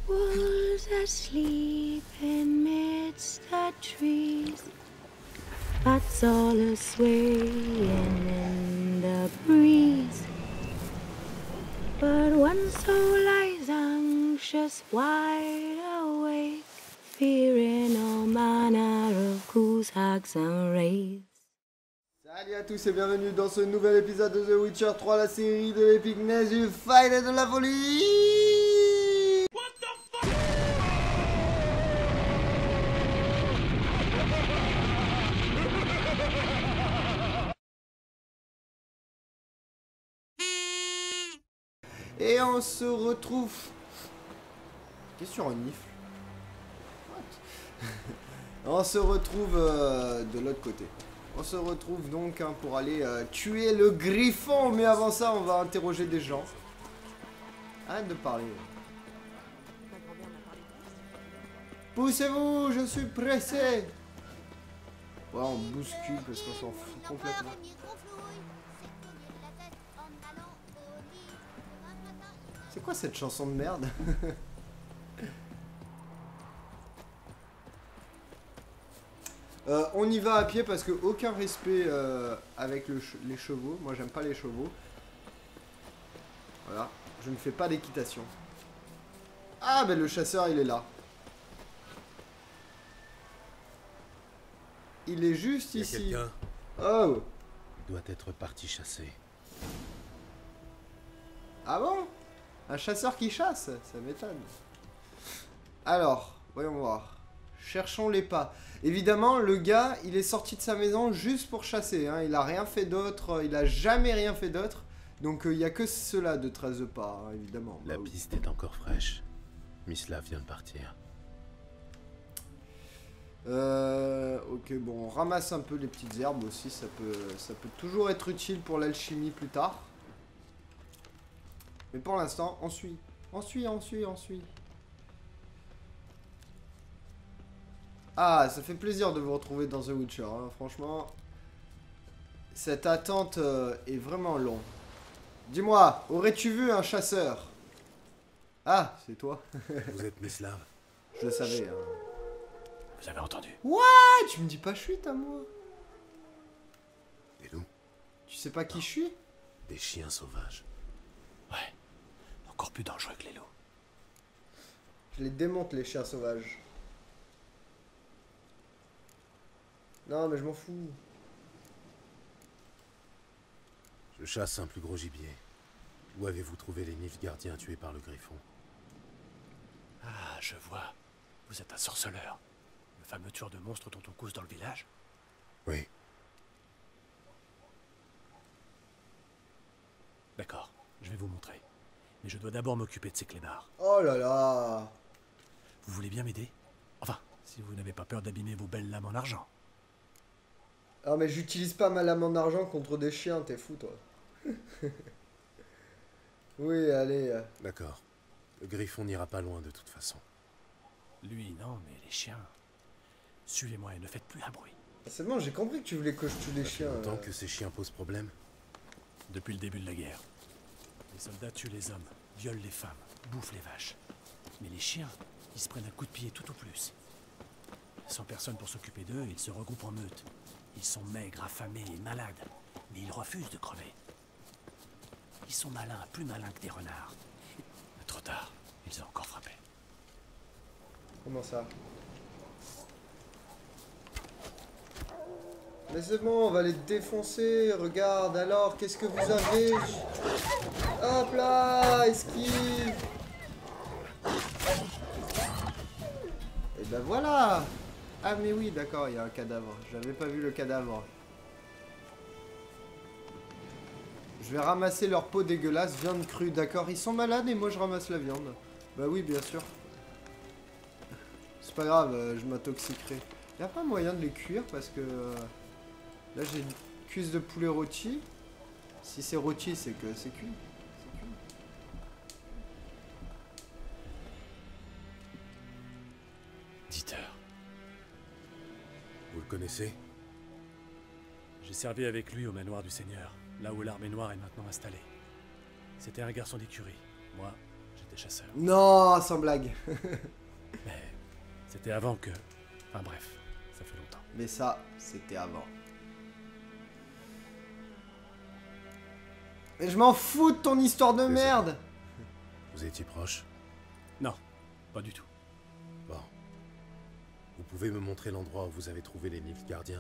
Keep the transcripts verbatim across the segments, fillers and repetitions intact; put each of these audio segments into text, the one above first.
Wolves asleep amidst the trees. Bats all a swaying in the breeze. But one soul lies anxious, wide awake, fearing all manner of ghouls, hags and wraiths. Salut à tous et bienvenue dans ce nouvel épisode de The Witcher trois, la série de l'épicness, du fight et de la folie. What the fuck? Et on se retrouve... Qu'est-ce sur un nifle? On se retrouve euh, de l'autre côté. On se retrouve donc hein, pour aller euh, tuer le griffon. Mais avant ça, on va interroger des gens. Arrête de parler. Poussez-vous, je suis pressé. Ouais, on bouscule parce qu'on s'en fout complètement. C'est quoi cette chanson de merde? Euh, on y va à pied parce que aucun respect euh, avec le che les chevaux. Moi j'aime pas les chevaux. Voilà, je ne fais pas d'équitation. Ah ben le chasseur il est là. Il est juste Il y a ici. quelqu'un. Oh. Il doit être parti chasser. Ah bon? Un chasseur qui chasse? Ça m'étonne. Alors, voyons voir. Cherchons les pas. Évidemment, le gars, il est sorti de sa maison juste pour chasser. Hein. Il a rien fait d'autre. Il a jamais rien fait d'autre. Donc, il euh, n'y a que cela de traces de pas, hein, évidemment. La bah, piste est encore fraîche. Mislav vient de partir. Euh, ok, bon, on ramasse un peu les petites herbes aussi. Ça peut, ça peut toujours être utile pour l'alchimie plus tard. Mais pour l'instant, on suit. On suit, on suit, on suit. Ah, ça fait plaisir de vous retrouver dans The Witcher, hein. Franchement, cette attente euh, est vraiment longue. Dis-moi, aurais-tu vu un chasseur? Ah, c'est toi. Vous êtes Mislav? Je le savais. Hein. Vous avez entendu? What? Tu me dis pas chute à moi? Des loups? Tu sais pas qui non. je suis? Des chiens sauvages. Ouais, encore plus dangereux que les loups. Je les démonte, les chiens sauvages. Non, mais je m'en fous. Je chasse un plus gros gibier. Où avez-vous trouvé les Nilfgaardiens tués par le griffon? Ah, je vois. Vous êtes un sorceleur. Le fameux tueur de monstres dont on cause dans le village? Oui. D'accord, je vais vous montrer. Mais je dois d'abord m'occuper de ces clébards. Oh là là. Vous voulez bien m'aider? Enfin, si vous n'avez pas peur d'abîmer vos belles lames en argent. Ah, mais j'utilise pas ma lame en argent contre des chiens, t'es fou, toi. Oui, allez. euh. D'accord. Le griffon n'ira pas loin de toute façon. Lui, non, mais les chiens... Suivez-moi et ne faites plus un bruit. C'est bon, j'ai compris que tu voulais que je tue les Ça fait chiens. longtemps euh. que ces chiens posent problème? Depuis le début de la guerre. Les soldats tuent les hommes, violent les femmes, bouffent les vaches. Mais les chiens, ils se prennent un coup de pied tout au plus. Sans personne pour s'occuper d'eux, ils se regroupent en meute. Ils sont maigres, affamés et malades, mais ils refusent de crever. Ils sont malins, plus malins que des renards. Mais trop tard, ils ont encore frappé. Comment ça? Mais c'est bon, on va les défoncer. Regarde, alors, qu'est-ce que vous avez? Hop là, esquive. Et ben voilà. Ah mais oui, d'accord, il y a un cadavre. J'avais pas vu le cadavre. Je vais ramasser leur peau dégueulasse, viande crue, d'accord. Ils sont malades et moi je ramasse la viande. Bah oui, bien sûr. C'est pas grave, euh, je m'intoxiquerai. Y a pas moyen de les cuire parce que... Euh, là j'ai une cuisse de poulet rôti. Si c'est rôti, c'est que c'est cuit. C'est cuit. Dieter. Vous le connaissez? J'ai servi avec lui au manoir du Seigneur, là où l'armée noire est maintenant installée. C'était un garçon d'écurie. Moi, j'étais des chasseurs. Non, sans blague. Mais c'était avant que... Enfin bref, ça fait longtemps. Mais ça, c'était avant. Mais je m'en fous de ton histoire de Désolé. merde. Vous étiez proche? Non, pas du tout. Bon. Vous pouvez me montrer l'endroit où vous avez trouvé les Nilfgaardiens?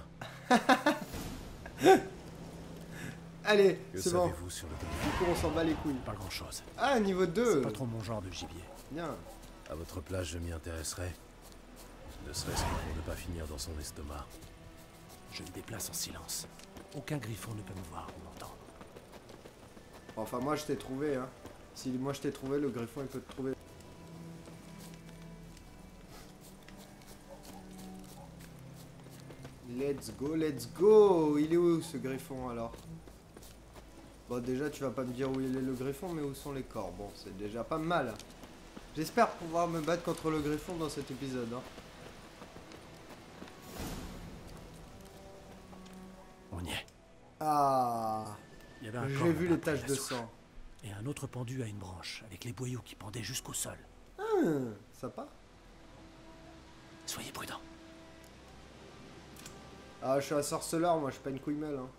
Allez, Que c'est bon. savez-vous sur le griffon? Du coup, on s'en bat les couilles. Pas grand-chose. Ah, niveau deux. C'est pas trop mon genre de gibier. Bien. À votre place, je m'y intéresserai. Ne serait-ce que pour ne pas finir dans son estomac. Je me déplace en silence. Aucun griffon ne peut me voir ou m'entendre. Enfin, moi, je t'ai trouvé, hein. Si moi, je t'ai trouvé, le griffon, il peut te trouver. Let's go, let's go. Il est où, ce griffon, alors? Bon, déjà, tu vas pas me dire où il est, le griffon, mais où sont les corps? Bon, c'est déjà pas mal. J'espère pouvoir me battre contre le griffon dans cet épisode, hein. On y est. Ah, Il y avait un corps j'ai vu là-bas les près de taches la de souche. sang. Et un autre pendu à une branche, avec les boyaux qui pendaient jusqu'au sol. Hum, sympa. Soyez prudents. Ah, je suis un sorceleur, moi, je suis pas une couille mêle, hein.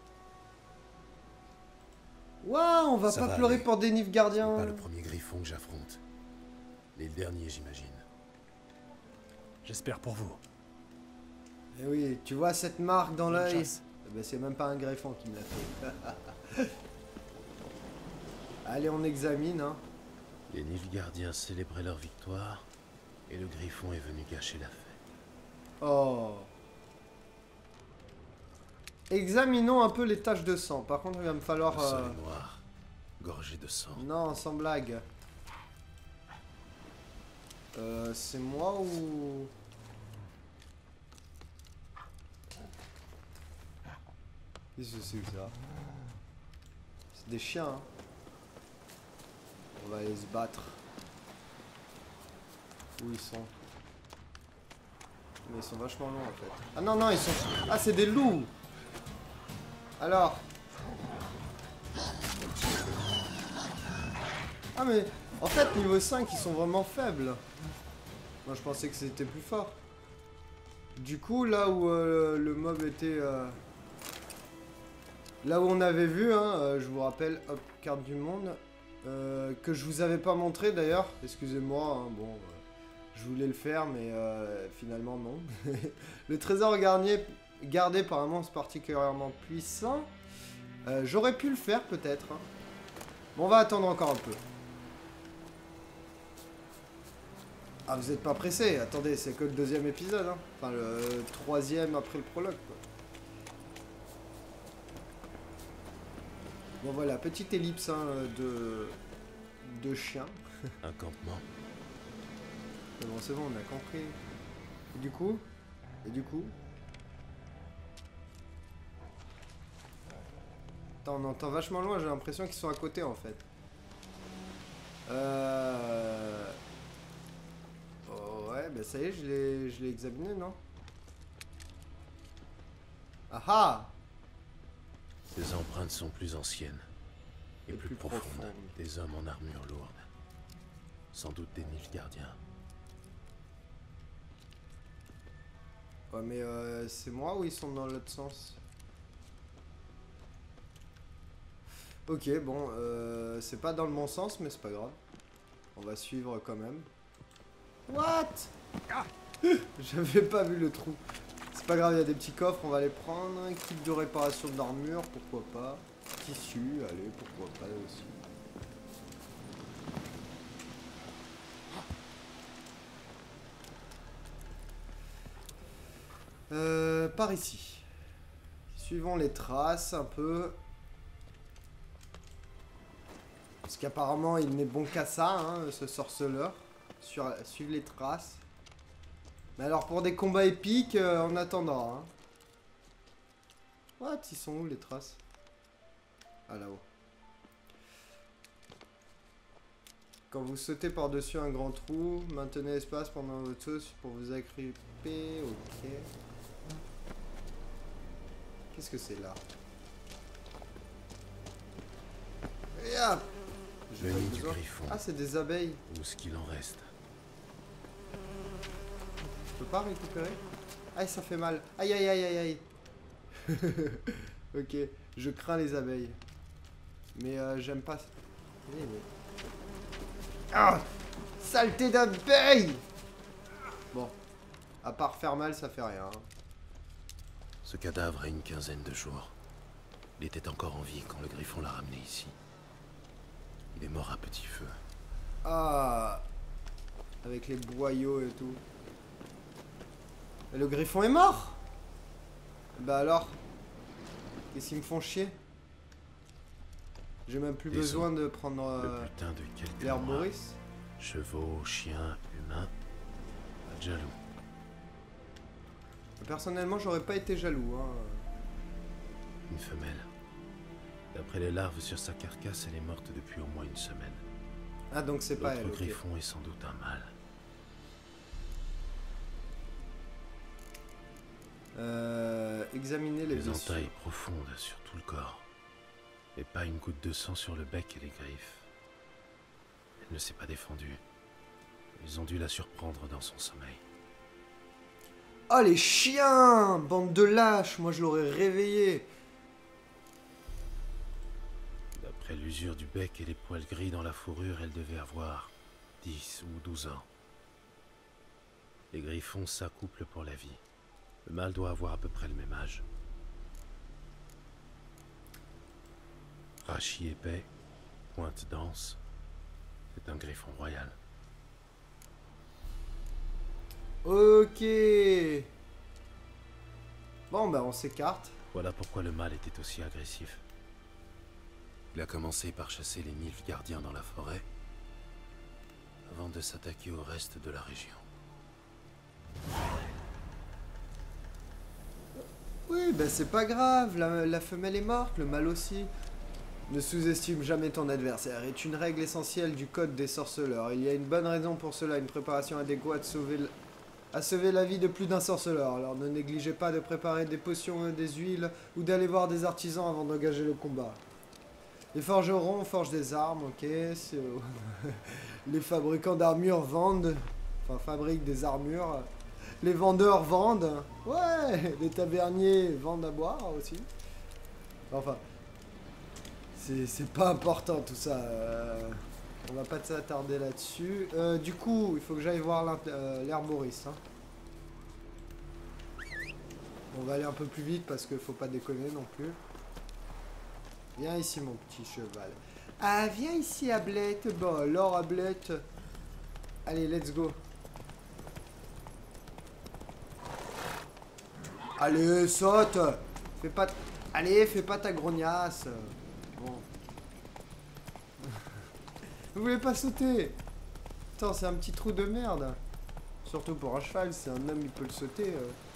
Waouh, on va Ça pas va pleurer aller. pour des C'est Nilfgaardiens. pas le premier griffon que j'affronte. Les derniers, j'imagine. J'espère pour vous. Eh oui, tu vois cette marque dans Bonne l'œil? chasse. Eh ben, c'est même pas un griffon qui me l'a fait. Allez, on examine, hein. Les Nilfgaardiens célébraient leur victoire, et le griffon est venu gâcher la fête. Oh. Examinons un peu les taches de sang. Par contre, il va me falloir... Le sol euh, est noir, gorgé de sang. Non, sans blague. Euh, c'est moi ou... Qu'est-ce que c'est que ça? C'est des chiens, hein. On va aller se battre. Où ils sont? Mais ils sont vachement longs en fait. Ah non, non, ils sont... Ah, c'est des loups! Alors? Ah mais... En fait, niveau cinq, ils sont vraiment faibles. Moi, je pensais que c'était plus fort. Du coup, là où euh, le mob était... euh, Là où on avait vu, hein, euh, je vous rappelle, hop, carte du monde, euh, que je vous avais pas montré d'ailleurs, excusez-moi, hein, bon, euh, je voulais le faire, mais euh, finalement non. Le trésor gardé, gardé par un monstre particulièrement puissant, euh, j'aurais pu le faire peut-être. Hein. Bon, on va attendre encore un peu. Ah, vous êtes pas pressé, attendez, c'est que le deuxième épisode, hein. Enfin le troisième après le prologue, quoi. Bon voilà, petite ellipse hein, de, de chien. Un campement. Mais bon, c'est bon, on a compris. Et du coup Et du coup Attends, on entend vachement loin, j'ai l'impression qu'ils sont à côté en fait. Euh... Oh, ouais, bah ça y est, je l'ai je l'ai examiné, non? Ah ah! Ces empreintes sont plus anciennes et, Et plus, plus profondes. profondes. Des hommes en armure lourde. Sans doute des Nilfgaardiens. Ouais, mais euh, c'est moi ou ils sont dans l'autre sens? Ok, bon, euh, c'est pas dans le bon sens, mais c'est pas grave. On va suivre quand même. What? J'avais pas vu le trou. C'est pas grave, il y a des petits coffres, on va les prendre. Kit de réparation d'armure, pourquoi pas. Tissu, allez, pourquoi pas aussi. Euh, par ici. Suivons les traces un peu. Parce qu'apparemment il n'est bon qu'à ça, hein, ce sorceleur. Sur, suivre les traces. Mais alors pour des combats épiques, euh, en attendant. Hein. What? Ils sont où les traces? Ah là-haut. Quand vous sautez par-dessus un grand trou, maintenez l'espace pendant votre saut pour vous agripper. Ok. Qu'est-ce que c'est là? Et hop! J'ai Le pas nid du besoin. griffon. Ah, c'est des abeilles. Ou ce qu'il en reste. Je peux pas récupérer? Aïe, ça fait mal. Aïe, aïe, aïe, aïe, aïe. Ok, je crains les abeilles. Mais euh, j'aime pas... Oui, mais... Ah! Saleté d'abeilles! Bon. À part faire mal, ça fait rien. Ce cadavre a une quinzaine de jours. Il était encore en vie quand le griffon l'a ramené ici. Il est mort à petit feu. Ah! Avec les boyaux et tout. Et le griffon est mort? Bah alors? Qu'est-ce qu'ils me font chier? J'ai même plus Les besoin os. de prendre euh, Le putain de quelques l'herboris. Chevaux, chiens, humains. Pas de jaloux. Personnellement, j'aurais pas été jaloux. Hein. Une femelle. D'après les larves sur sa carcasse, elle est morte depuis au moins une semaine. Ah, donc c'est pas elle. L'autre Ok. griffon est sans doute un mâle. Euh, examiner les Les blessures. entailles profondes sur tout le corps. Et pas une goutte de sang sur le bec et les griffes. Elle ne s'est pas défendue. Ils ont dû la surprendre dans son sommeil. Oh les chiens! Bande de lâches! Moi je l'aurais réveillé. D'après l'usure du bec et les poils gris dans la fourrure, elle devait avoir dix ou douze ans. Les griffons s'accouplent pour la vie. Le mâle doit avoir à peu près le même âge. Rachis épais, pointe dense. C'est un griffon royal. Ok. Bon bah on s'écarte. Voilà pourquoi le mâle était aussi agressif. Il a commencé par chasser les nilfs gardiens dans la forêt, avant de s'attaquer au reste de la région. Oui, bah c'est pas grave, la, la femelle est morte, le mâle aussi. Ne sous-estime jamais ton adversaire, est une règle essentielle du code des sorceleurs. Il y a une bonne raison pour cela, une préparation adéquate sauver l- a sauvé la vie de plus d'un sorceleur. Alors ne négligez pas de préparer des potions et des huiles, ou d'aller voir des artisans avant d'engager le combat. Les forgerons forgent des armes, ok. c'est- Les fabricants d'armures vendent, enfin fabriquent des armures. Les vendeurs vendent. Ouais, les taverniers vendent à boire aussi. Enfin, c'est c'est pas important tout ça. euh, on va pas s'attarder là-dessus. Euh, du coup, il faut que j'aille voir l'int- euh, l'herboriste. Hein. On va aller un peu plus vite parce qu'il faut pas déconner non plus. Viens ici mon petit cheval. Ah, viens ici Ablette. Bon, alors Ablette. Allez, let's go. Allez, saute. Fais pas... t- Allez, fais pas ta grognasse. Bon. Vous voulez pas sauter? Putain, c'est un petit trou de merde. Surtout pour un cheval, c'est un homme, il peut le sauter.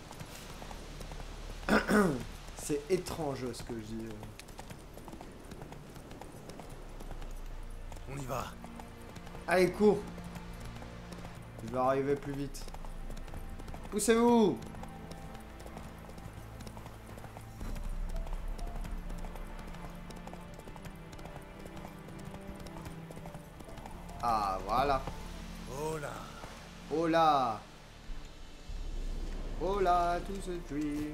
euh. C'est étrange ce que je dis. euh. On y va. Allez, cours. Je vais arriver plus vite. Poussez-vous. Ah, voilà. Oh là. Oh là. Oh là, tout ce dream.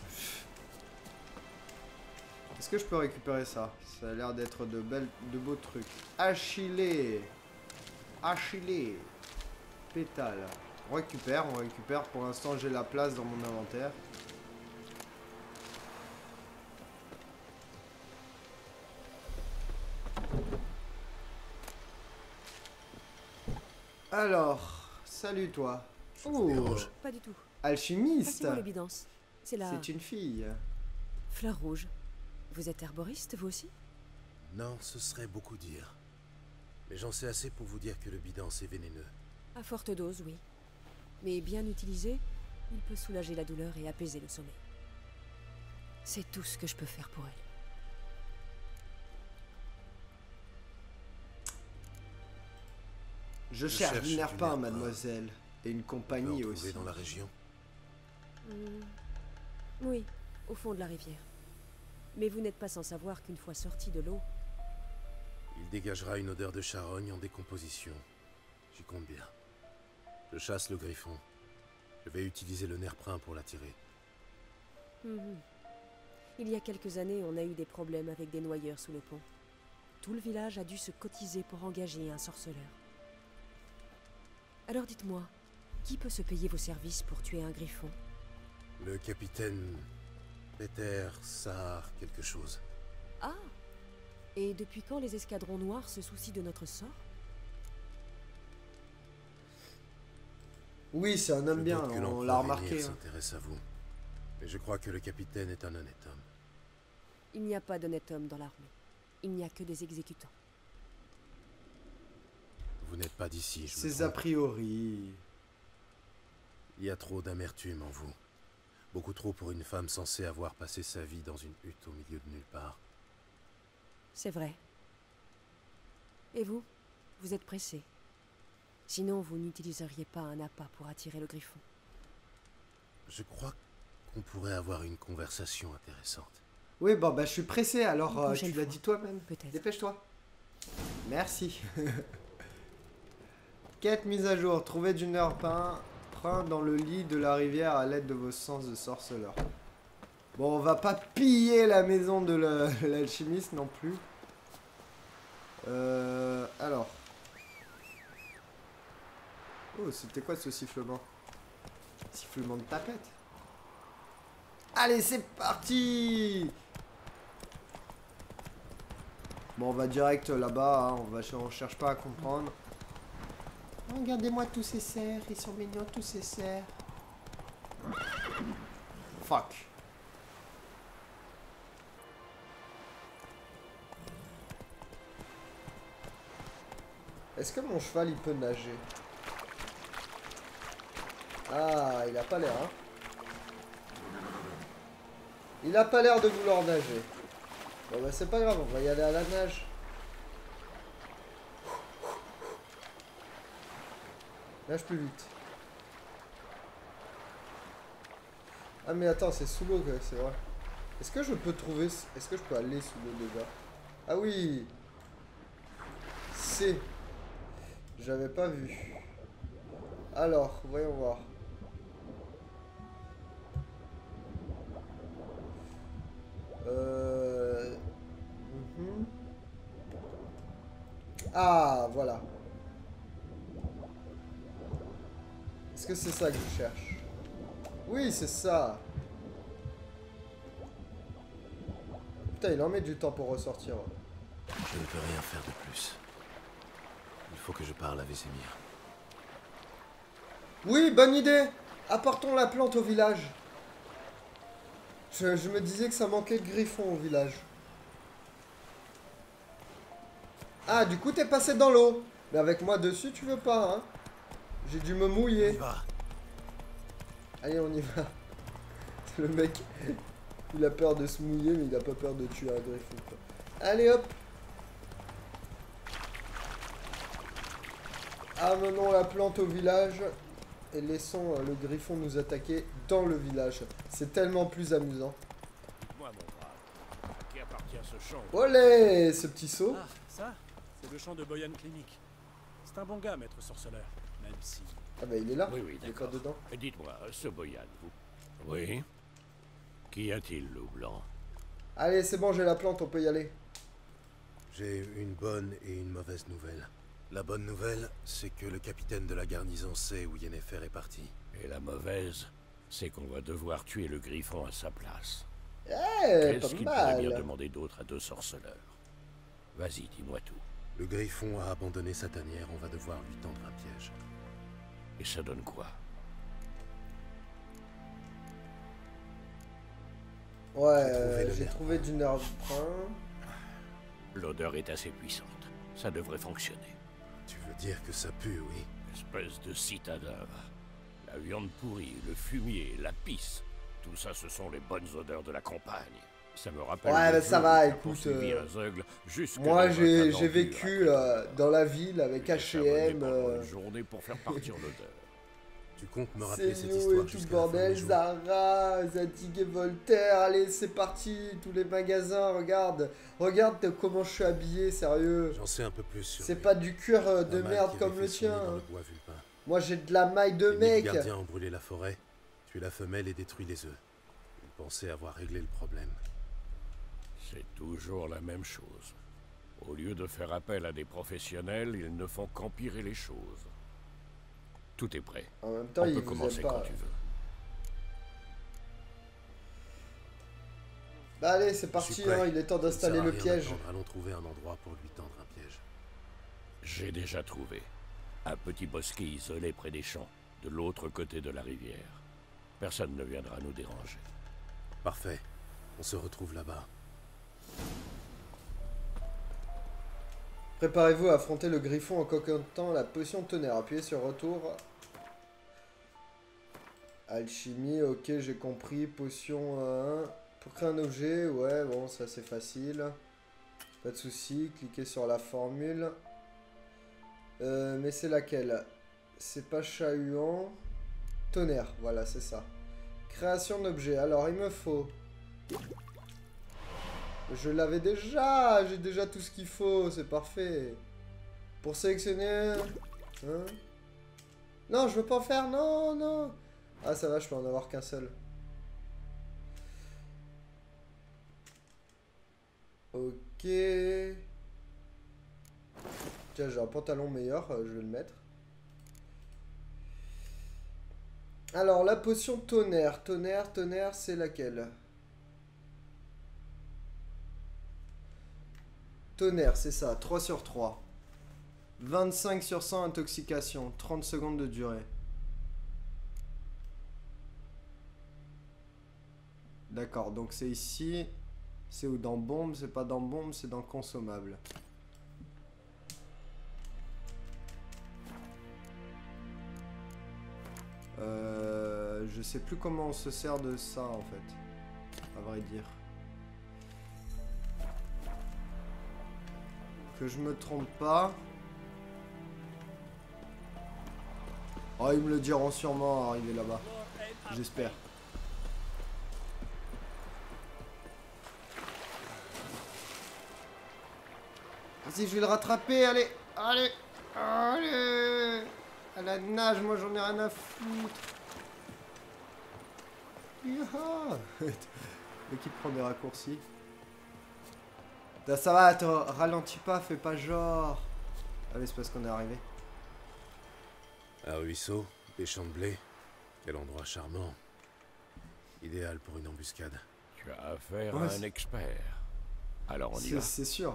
Est-ce que je peux récupérer ça? Ça a l'air d'être de belles, de beaux trucs. Achillée. Achillée. Pétale. On récupère, on récupère. Pour l'instant, j'ai la place dans mon inventaire. Alors, salut toi. Oh, Rouge. Pas du tout. alchimiste. Passez-moi l'évidence. C'est la C'est une fille. fleur rouge. Vous êtes herboriste, vous aussi? Non, ce serait beaucoup dire. Mais j'en sais assez pour vous dire que le bidance est vénéneux. À forte dose, oui. Mais bien utilisé, il peut soulager la douleur et apaiser le sommeil. C'est tout ce que je peux faire pour elle. Je Je cherche cherche du nerf du pain, nerf-pain. mademoiselle. Et une On peut en compagnie trouver aussi. dans la région. Hmm. Oui, au fond de la rivière. Mais vous n'êtes pas sans savoir qu'une fois sorti de l'eau, Il dégagera une odeur de charogne en décomposition. J'y compte bien. Je chasse le griffon. Je vais utiliser le nerf-prin pour l'attirer. Mhm. Il y a quelques années, on a eu des problèmes avec des noyeurs sous le pont. Tout le village a dû se cotiser pour engager un sorceleur. Alors dites-moi, qui peut se payer vos services pour tuer un griffon? Le capitaine... Peter Sahar quelque chose. Ah! Et depuis quand les escadrons noirs se soucient de notre sort? Oui, c'est un homme Je bien, doute que on l'empereur l'a remarqué. Rainier hein. s'intéresse à vous. Mais je crois que le capitaine est un honnête homme. Il n'y a pas d'honnête homme dans l'armée. Il n'y a que des exécutants. Vous n'êtes pas d'ici, je me Ses a trompe. priori. Il y a trop d'amertume en vous. Beaucoup trop pour une femme censée avoir passé sa vie dans une hutte au milieu de nulle part. C'est vrai. Et vous? Vous êtes pressé. Sinon, vous n'utiliseriez pas un appât pour attirer le griffon. Je crois qu'on pourrait avoir une conversation intéressante. Oui, bon, bah je suis pressé, alors Une euh, prochaine tu l'as fois. dit toi-même. Peut-être. Dépêche-toi. Merci. Quête mise à jour. Trouvez du nerf-prin dans le lit de la rivière à l'aide de vos sens de sorceleur. Bon, on va pas piller la maison de la- l'alchimiste non plus. Euh, alors. Oh, c'était quoi ce sifflement? Sifflement de tapette. Allez, c'est parti! Bon, on va direct là-bas, hein. on, va, on cherche pas à comprendre. Regardez-moi tous ces cerfs, ils sont mignons tous ces cerfs. Fuck. Est-ce que mon cheval il peut nager? Ah, il a pas l'air, hein. Il a pas l'air de vouloir nager. Bon bah c'est pas grave, on va y aller à la nage. Nage plus vite. Ah mais attends, c'est sous l'eau que c'est vrai. Est-ce que je peux trouver... Est-ce que je peux aller sous l'eau déjà? Ah oui. C'est... J'avais pas vu. Alors, voyons voir. Euh... mhm. Ah, voilà. Est-ce que c'est ça que je cherche? Oui, c'est ça. Putain, il en met du temps pour ressortir. Je ne peux rien faire de plus. Il faut que je parle à Vesemir. Oui, bonne idée. Apportons la plante au village. Je, je me disais que ça manquait de griffons au village. Ah, du coup, t'es passé dans l'eau. Mais avec moi dessus, tu veux pas, hein? J'ai dû me mouiller. On y va. Allez, on y va. Le mec, il a peur de se mouiller, mais il a pas peur de tuer un griffon, quoi. Allez, hop. Amenons la plante au village. Et laissons euh, le griffon nous attaquer dans le village. C'est tellement plus amusant. Moi, mon brave, à qui appartient ce champ? Olé, ce petit saut. Ah, ça, c'est le champ de Boyan Clinic. C'est un bon gars, maître sorceleur, même si... Ah bah il est là. Oui, oui, Il est pas d'accord. dedans. Dites-moi, ce Boyan, vous... Oui? Qu'y a-t-il, loup blanc? Allez, c'est bon, j'ai la plante, on peut y aller. J'ai une bonne et une mauvaise nouvelle. La bonne nouvelle, c'est que le capitaine de la garnison sait où Yennefer est parti. Et la mauvaise, c'est qu'on va devoir tuer le griffon à sa place. Eh, pas Qu'est-ce qu'il pourrait bien mal. demander d'autre à deux sorceleurs? Vas-y, dis-moi tout. Le griffon a abandonné sa tanière, on va devoir lui tendre un piège. Et ça donne quoi? Ouais, J'ai trouvé euh, le j'ai nerf. trouvé du nerf-prin. L'odeur est assez puissante. Ça devrait fonctionner. Tu veux dire que ça pue, oui? Espèce de citadin. La viande pourrie, le fumier, la pisse. Tout ça, ce sont les bonnes odeurs de la campagne. Ça me rappelle... Ouais, le bah, ça jour va, où t'as écoute, poursuivi euh, un zeugle jusque Moi, dans un j'ai tas j'ai d'embûches vécu à euh, dans la ville avec Et H ça et venait M. pendant euh, une journée pour faire partir l'odeur. Tu comptes me rappeler C'est cette nous histoire et tout jusqu'à la fin bordel, des jours? Zara, Zadig et Voltaire, allez c'est parti, tous les magasins, regarde, regarde comment je suis habillé, sérieux. J'en sais un peu plus sur C'est lui. pas du cuir euh, Un de mâle merde qui comme avait le fait son nid tien. dans le hein. bois vulpin. Moi j'ai de la maille de Les mec. mille gardiens ont brûlé la forêt, tué la femelle et détruit les œufs. Ils pensaient avoir réglé le problème. C'est toujours la même chose. Au lieu de faire appel à des professionnels, ils ne font qu'empirer les choses. Tout est prêt. En même temps, On il peut vous commencer aime pas. quand tu veux. Bah allez, c'est Je parti, suis prêt. hein, il est temps Ça ne d'installer sert à le rien piège. d'attendre. Allons trouver un endroit pour lui tendre un piège. J'ai déjà trouvé. Un petit bosquet isolé près des champs, de l'autre côté de la rivière. Personne ne viendra nous déranger. Parfait. On se retrouve là-bas. Préparez-vous à affronter le griffon en concoctant la potion de tonnerre. Appuyez sur retour. Alchimie, ok, j'ai compris. Potion un. Pour créer un objet, ouais, bon, ça c'est facile. Pas de souci. Cliquez sur la formule. Euh, mais c'est laquelle? C'est pas chahuant. Tonnerre, voilà, c'est ça. Création d'objet. Alors, il me faut... Je l'avais déjà. J'ai déjà tout ce qu'il faut. C'est parfait. Pour sélectionner... Hein? Non, je veux pas en faire. Non, non. Ah, ça va, je peux en avoir qu'un seul. Ok. Tiens, j'ai un pantalon meilleur. Je vais le mettre. Alors, la potion tonnerre. Tonnerre, tonnerre, c'est laquelle? Tonnerre, c'est ça. trois sur trois. vingt-cinq sur cent intoxication. trente secondes de durée. D'accord, donc c'est ici. C'est où? Dans bombe? C'est pas dans bombe, c'est dans consommable. Euh, je sais plus comment on se sert de ça en fait, à vrai dire. Que je me trompe pas. Oh, ils me le diront sûrement arrivé là-bas. J'espère. Vas-y, je vais le rattraper, allez, allez, allez. À la nage, moi j'en ai rien à foutre. Yaha. Le qui prend des raccourcis. Ça va, attends, ralentis pas, fais pas genre. Ah oui, c'est parce qu'on est arrivé. Un ruisseau, des champs de blé. Quel endroit charmant. Idéal pour une embuscade. Tu as affaire Ouais, à c'est- un expert. Alors on y C'est va. c'est sûr.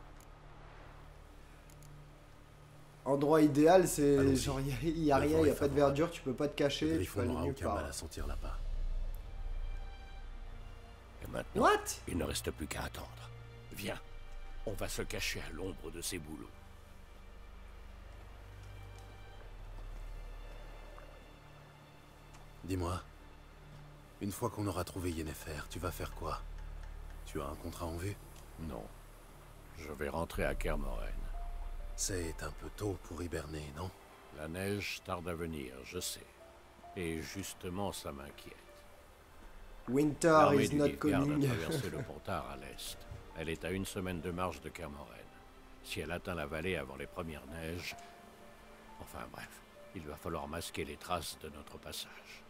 Endroit idéal, c'est Allons-y. genre, il y a, y a Le rien, vent il y est a pas de favorable. verdure, tu peux pas te Le cacher, tu peux griffon aller n'aura nulle aucun part. mal à sentir là-bas. Et maintenant, What? il ne reste plus qu'à attendre. Viens, on va se cacher à l'ombre de ces bouleaux. Dis-moi, une fois qu'on aura trouvé Yennefer, tu vas faire quoi? Tu as un contrat en vue? Non, je vais rentrer à Kermoren. C'est un peu tôt pour hiberner, non? La neige tarde à venir, je sais. Et justement, ça m'inquiète. Winter L'armée is du not Nilfgaard a coming. traversé le Pontard à l'est. Elle est à une semaine de marche de Kermoren. Si elle atteint la vallée avant les premières neiges... Enfin bref, il va falloir masquer les traces de notre passage.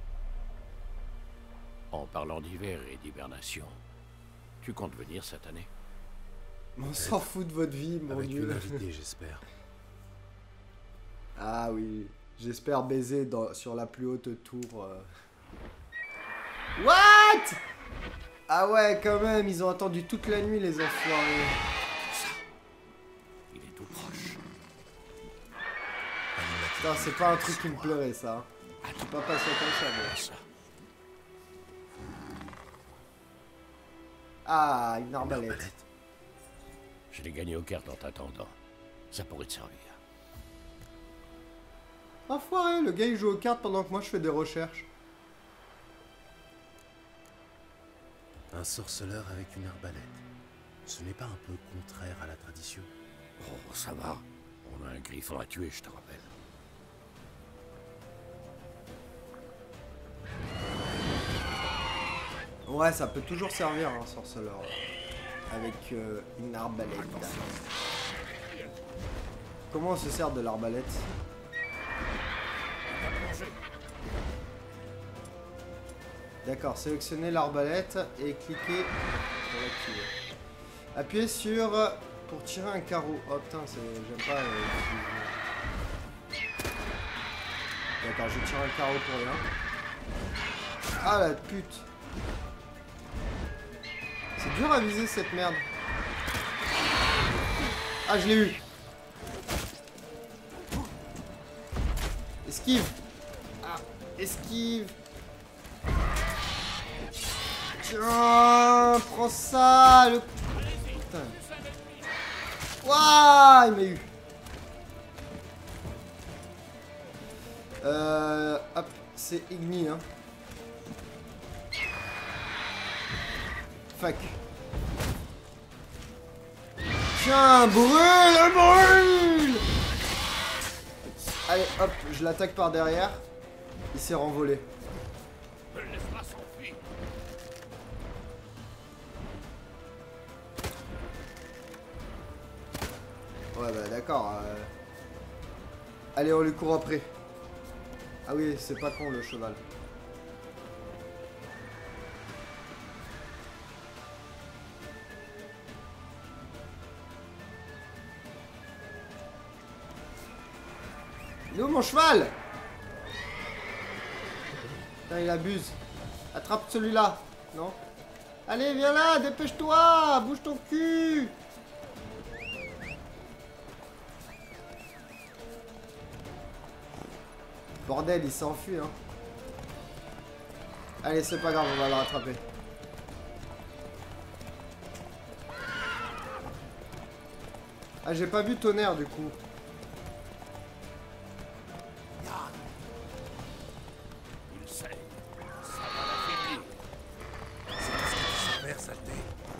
En parlant d'hiver et d'hibernation, tu comptes venir cette année? On s'en fout de votre vie, mon Avec dieu. une invitée, j'espère. Ah oui, j'espère baiser dans, sur la plus haute tour. euh. What? Ah ouais, quand même, ils ont attendu toute la nuit, les enfoirés. Il est tout proche. Putain, c'est pas un truc qui me plairait, ça. Je suis pas patient comme ça, mais... Ça. Ah, une Une arbalète. arbalète. Je l'ai gagné aux cartes en t'attendant. Ça pourrait te servir. Enfoiré, le gars il joue aux cartes pendant que moi je fais des recherches. Un sorceleur avec une arbalète. Ce n'est pas un peu contraire à la tradition? Oh, ça va. On a un griffon à tuer, je te rappelle. Ouais, ça peut toujours servir, un sorceleur. Avec euh, une arbalète. Comment on se sert de l'arbalète? D'accord, sélectionnez l'arbalète et cliquez pour l'activer. Appuyez sur pour tirer un carreau. Oh putain, j'aime pas. Euh, D'accord, je tire un carreau pour rien. Ah la pute. C'est dur à viser cette merde. Ah, je l'ai eu. Esquive. Ah, esquive. Tiens, prends ça, le... Putain. Waouh, il m'a eu. Euh, hop, c'est Igni, hein. Fuck. Tiens, brûle, brûle. Allez, hop, je l'attaque par derrière. Il s'est renvolé. Ouais, bah d'accord. Euh... Allez, on lui court après. Ah oui, c'est pas con le cheval. Il est où mon cheval? Putain, il abuse. Attrape celui-là. Non? Allez, viens là, dépêche-toi. Bouge ton cul. Bordel, il s'enfuit, hein. Allez, c'est pas grave, on va le rattraper. Ah, j'ai pas vu tonnerre, du coup. Il sait. Ça va l'affaiblir. C'est ce qui se perd, saleté.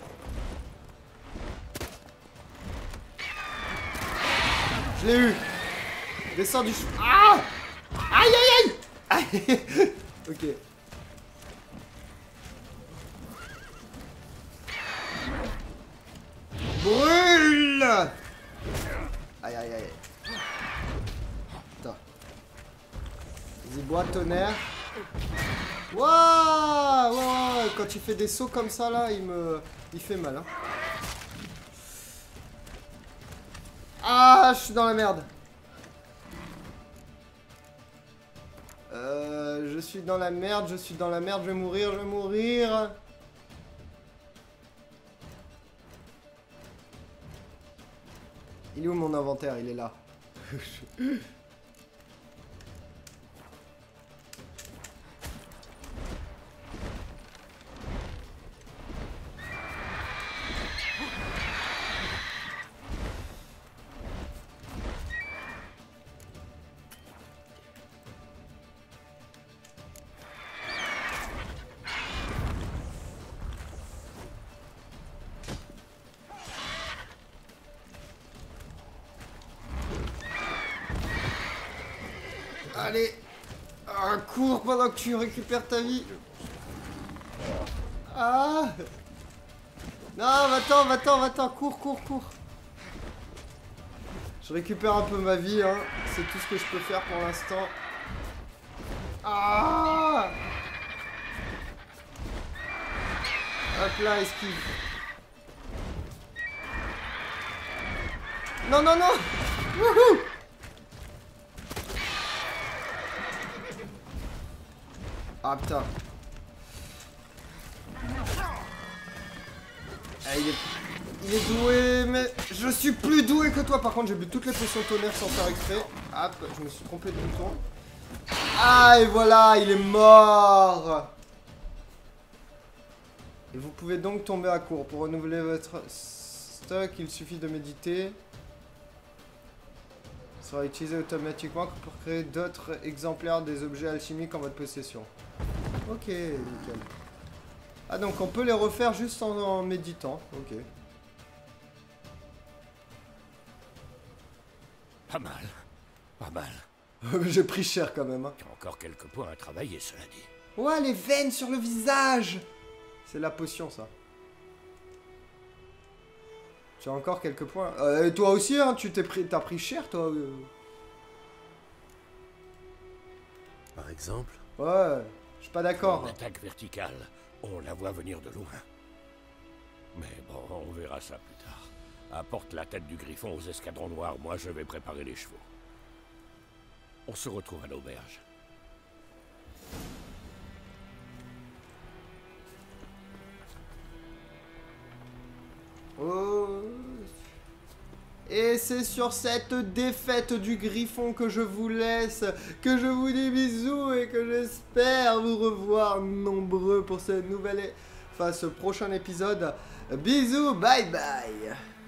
Je l'ai eu. Descends du cheval. Ah! Aïe aïe aïe. Ok. Brûle. Aïe aïe aïe. Putain. Vas-y, bois tonnerre. Waouh, wow, quand il fait des sauts comme ça là, il me... Il fait mal, hein. Ah, je suis dans la merde. Euh, je suis dans la merde, je suis dans la merde, je vais mourir, je vais mourir. Il est où mon inventaire? Il est là. Allez, ah, cours pendant que tu récupères ta vie. Ah. Non, va-t'en, va-t'en, va-t'en, cours, cours, cours. Je récupère un peu ma vie, hein. C'est tout ce que je peux faire pour l'instant. Ah. Hop là, esquive. Non, non, non. Wouhou. Ah putain. Ah, il est... il est doué, mais je suis plus doué que toi. Par contre, j'ai bu toutes les potions tonnerre sans faire exprès. Hop, je me suis trompé de bouton. Ah, et voilà, il est mort. Et vous pouvez donc tomber à court. Pour renouveler votre stock, il suffit de méditer. Ça sera utilisé automatiquement pour créer d'autres exemplaires des objets alchimiques en votre possession. Ok, nickel. Ah, donc on peut les refaire juste en, en méditant. Ok. Pas mal. Pas mal. J'ai pris cher quand même. Hein. Il y a encore quelques points à travailler, cela dit. Ouais, les veines sur le visage. C'est la potion, ça. Tu as encore quelques points. Euh, et toi aussi, hein, tu t'es pris, t'as pris cher, toi. euh. Par exemple? Ouais, je suis pas d'accord. Une attaque verticale, on la voit venir de loin. Mais bon, on verra ça plus tard. Apporte la tête du griffon aux escadrons noirs, moi je vais préparer les chevaux. On se retrouve à l'auberge. Oh. Et c'est sur cette défaite du griffon que je vous laisse, que je vous dis bisous et que j'espère vous revoir nombreux pour ce nouvel, enfin ce prochain épisode. Bisous, bye bye.